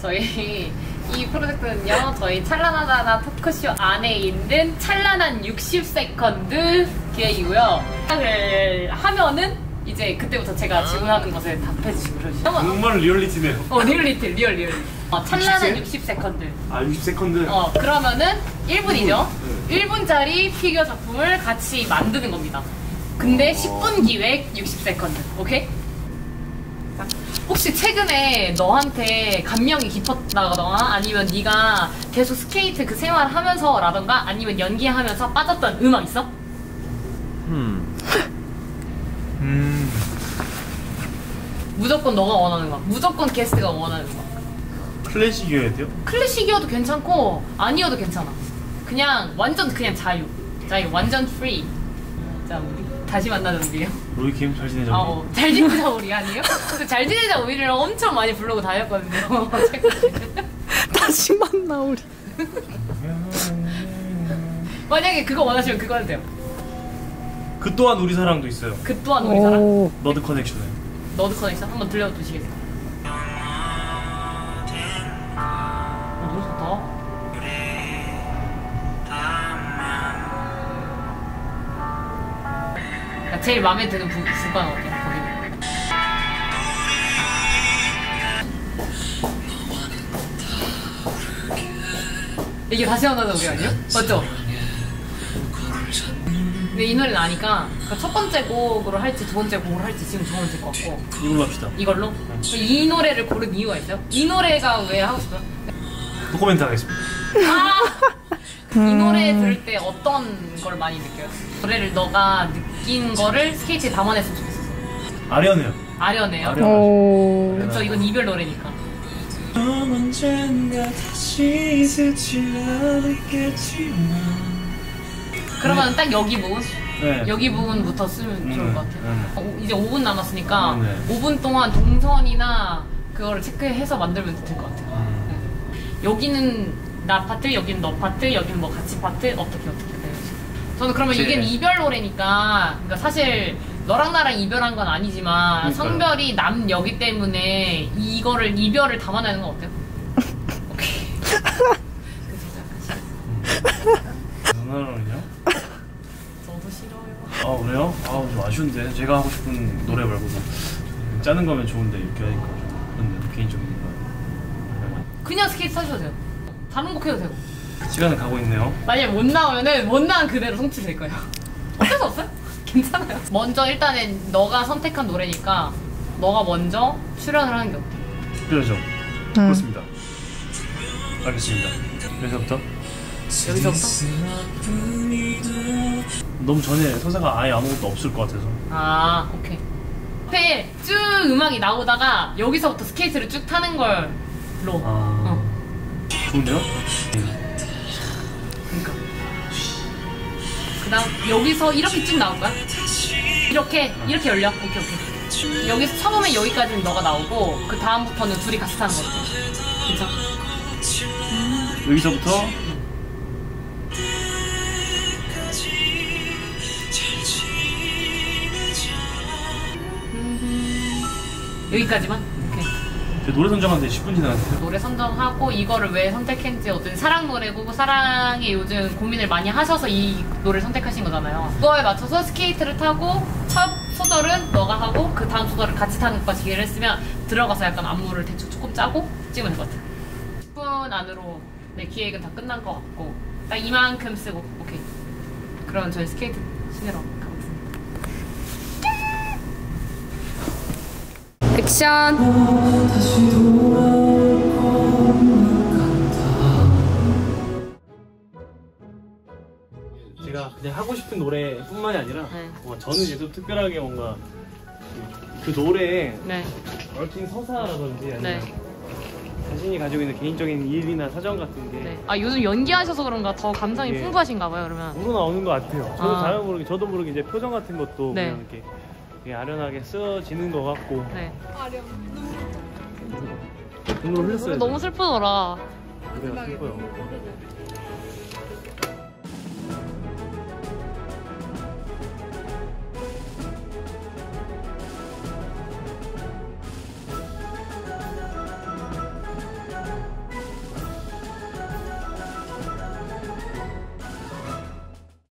저희 이 프로젝트는요, 저희 찰나나나나 토크쇼 안에 있는 찰나난 60세컨드 기획이고요. 시작을 하면은 이제 그때부터 제가 질문하는 것에 답해주시고 그러시죠. 정말 리얼리티네요. 리얼. 찰나난 60세컨드. 아, 60세컨드? 그러면은 1분이죠. 1분짜리 피규어 작품을 같이 만드는 겁니다. 근데 10분 기획 60세컨드. 오케이? 혹시 최근에 너한테 감명이 깊었다거나 아니면 네가 계속 스케이트 그 생활하면서 라던가 아니면 연기하면서 빠졌던 음악 있어? 무조건 너가 원하는 거. 무조건 게스트가 원하는 거. 클래식이어야 돼요? 클래식이어도 괜찮고 아니어도 괜찮아. 그냥 완전 그냥 자유 완전 프리. 자, 우리 다시 만나자 우리요. 로이킴 잘 지내자 우리. 잘 지내자 우리 아니에요? 잘 지내자 우리를 엄청 많이 부르고 다녔거든요. 다시 만나 우리. 만약에 그거 원하시면 그거는 돼요. 그 또한 우리 사랑도 있어요. 그 또한 우리 사랑. 너드 커넥션에. 너드 커넥션 한번 들려주시겠어요? 너무 좋다. 제일 마음에 드는 구간 어디야? 이게 다시 만나자 우리 아니에요? 맞죠? 근데 이 노래는 아니까 첫 번째 곡으로 할지 두 번째 곡으로 할지 지금 정하면 될 것 같고. 이걸로 합시다. 이걸로? 이 노래를 고른 이유가 있어요? 이 노래가 왜 하고 싶어요? 노코멘트 하겠습니다. 이 노래 들을 때 어떤 걸 많이 느껴요? 노래를 너가 느낀 거를 스케이트에 담아냈으면 좋겠어. 아련해요. 아련해요? 그쵸, 이건 이별 노래니까. 그러면 딱 여기 부분? 네. 여기 부분부터 쓰면 좋을 것 같아요. 이제 5분 남았으니까 5분 동안 동선이나 그거를 체크해서 만들면 될 것 같아요. 여기는 나 파트, 여기는 너 파트, 여기는 뭐 같이 파트, 어떻게 돼요? 저는 그러면 이게 이별 노래니까, 그러니까 사실 너랑 나랑 이별한 건 아니지만 성별이 남여기 때문에 이거를 이별을 담아내는 건 어때요? 오케이. 누나랑은요? 저도 싫어요. 아, 그래요? 아, 좀 아쉬운데. 제가 하고 싶은 노래 말고도 짜는 거면 좋은데 이렇게 하니까 좀 그런데 개인적인 거. 그냥 스케이트 타셔도 돼요. 다른 곡 해도 되고. 시간은 가고 있네요. 만약에 못 나오면은 못 나온 그대로 송출될 거예요. 어쩔 수 없어요? 괜찮아요. 먼저 일단은 너가 선택한 노래니까 너가 먼저 출연을 하는 게 어때? 그러죠. 그렇습니다. 알겠습니다. 여기서부터? 여기서부터? 너무 전에 서사가 아예 아무것도 없을 것 같아서. 아, 오케이. 앞에 쭉 음악이 나오다가 여기서부터 스케이트를 쭉 타는 걸로. 좋은데요? 그러니까. 그 다음 여기서 이렇게 쭉 나올 거야? 이렇게 열려? 오케이. 여기서 처음에 여기까지는 너가 나오고 그 다음부터는 둘이 같이 타는 거지. 괜찮아? 여기서부터 여기까지만? 오케이. 노래 선정하는데 10분 지나갔어요. 노래 선정하고 이거를 왜 선택했는지 어떤 사랑 노래고 사랑에 요즘 고민을 많이 하셔서 이 노래를 선택하신 거잖아요. 그거에 맞춰서 스케이트를 타고 첫 소절은 너가 하고 그 다음 소절을 같이 타는 것까지 기회를 했으면 들어가서 약간 안무를 대충 조금 짜고 찍으면 될 것 같아요. 10분 안으로 내 기획은 다 끝난 것 같고 딱 이만큼 쓰고 오케이. 그럼 저희 스케이트 신으러 가보겠습니다. 액션! 제가 그냥 하고 싶은 노래뿐만이 아니라 저는 이제 좀 특별하게 뭔가 그 노래에 얽힌 서사라든지 아니면 자신이 가지고 있는 개인적인 일이나 사정 같은 게 요즘 연기하셔서 그런가 더 감상이 풍부하신가 봐요. 그러면 우러나오는 것 같아요. 저도 잘 모르게 저도 모르게 이제 표정 같은 것도 그냥 이렇게 되게 아련하게 쓰여지는 것 같고. 아련. 눈으로 흘렸어요. 너무 슬프더라. 노래가 슬퍼요.